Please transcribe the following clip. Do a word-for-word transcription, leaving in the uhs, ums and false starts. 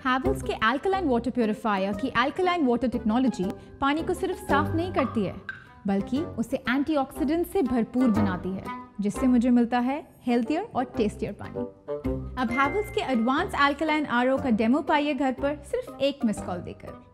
हैवेल्स के alkaline water purifier की alkaline water technology पानी को सिर्फ साफ नहीं करती है, बल्कि उसे एंटीऑक्सीडेंट से भरपूर बनाती है, जिससे मुझे मिलता है हेल्थियर और टेस्टियर पानी। अब हैवेल्स के एडवांस अल्कलाइन आरओ का डेमो पाइए घर पर सिर्फ एक मिस कॉल देकर।